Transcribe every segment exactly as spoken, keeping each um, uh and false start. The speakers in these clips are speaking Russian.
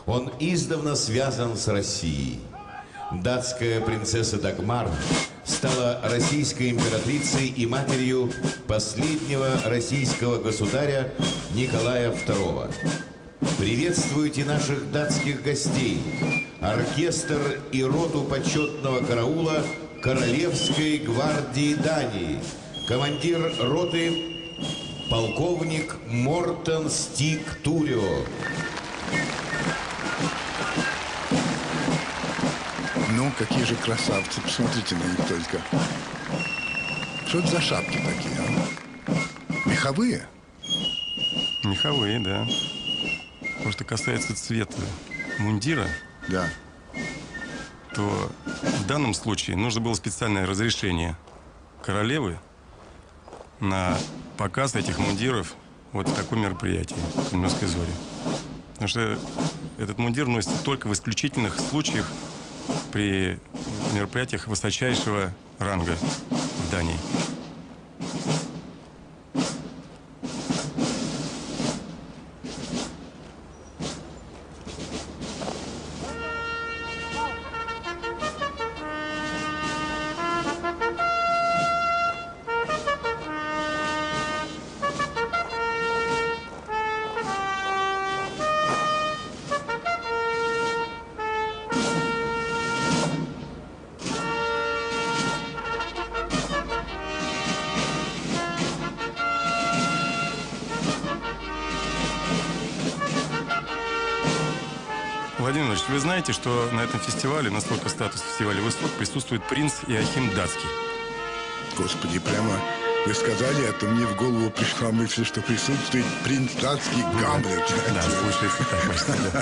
Он издавна связан с Россией. Датская принцесса Дагмар стала российской императрицей и матерью последнего российского государя Николая второго. Приветствуйте наших датских гостей, оркестр и роту почетного караула Королевской гвардии Дании, командир роты полковник Мортен Стиг Турио. Ну, какие же красавцы, посмотрите на них только. Что это за шапки такие, а? Меховые? Меховые, да. То, что касается цвета мундира, да, то в данном случае нужно было специальное разрешение королевы на показ этих мундиров вот в таком мероприятии, в Кремлевской зоре. Потому что этот мундир носится только в исключительных случаях при мероприятиях высочайшего ранга в Дании. Владимир Ильич, вы знаете, что на этом фестивале, насколько статус фестиваля высок, присутствует принц Иоахим Датский. Господи, прямо вы сказали, а то мне в голову пришла мысль, что присутствует принц датский Гамлет. Да, слушается так, просто, да.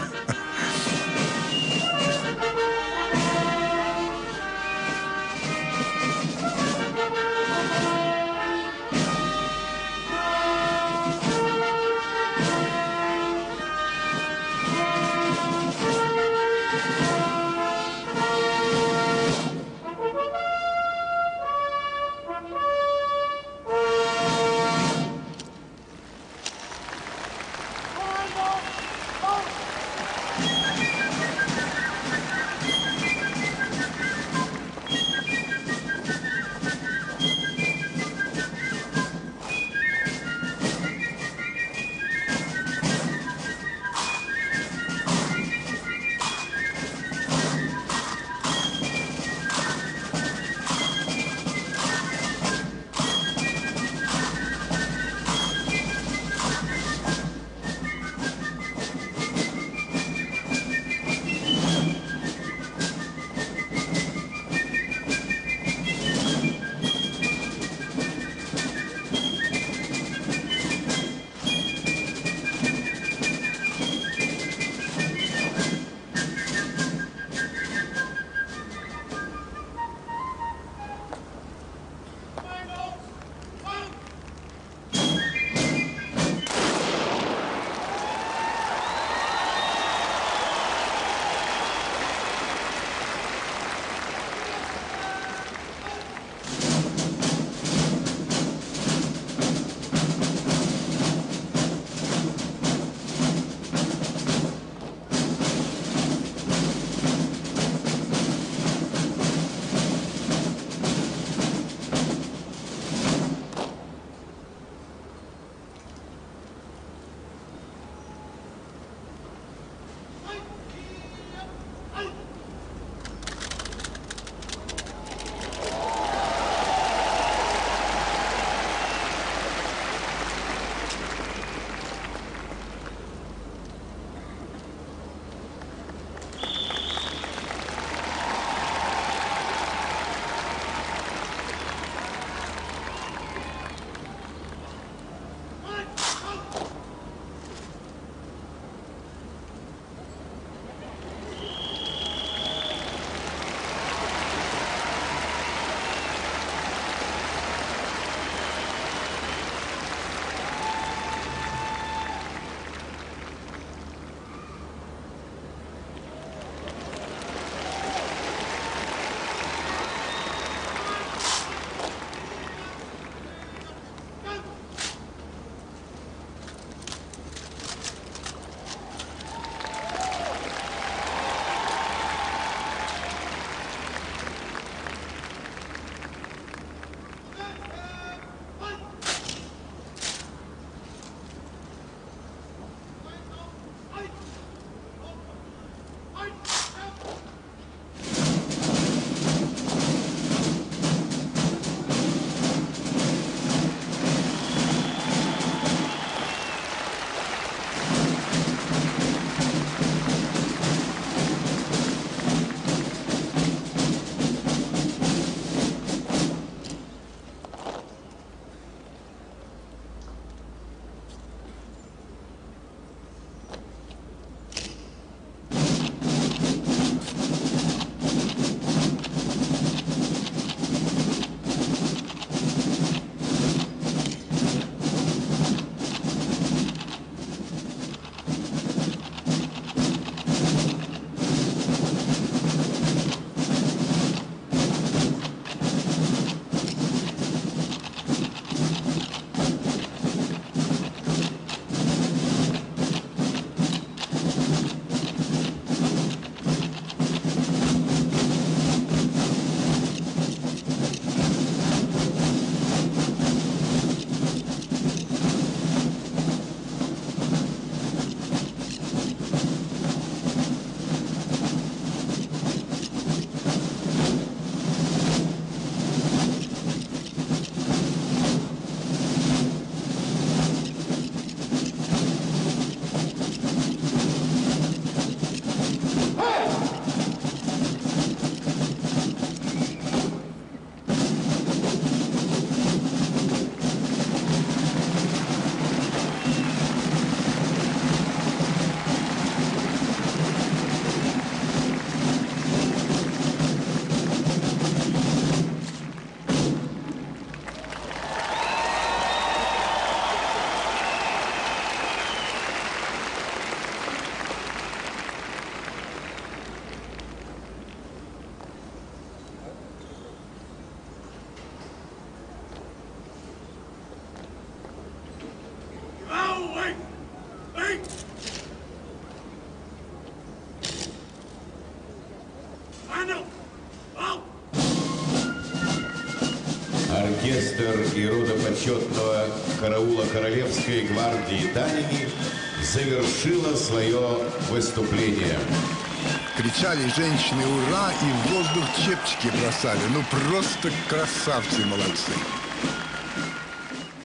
и рода почетного караула Королевской гвардии Танини завершила свое выступление. Кричали женщины «Ура!» и в воздух чепчики бросали. Ну, просто красавцы, молодцы.